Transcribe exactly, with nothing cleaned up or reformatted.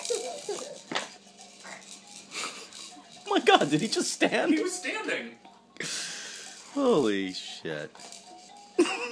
Oh my god, did he just stand? He was standing. Holy shit.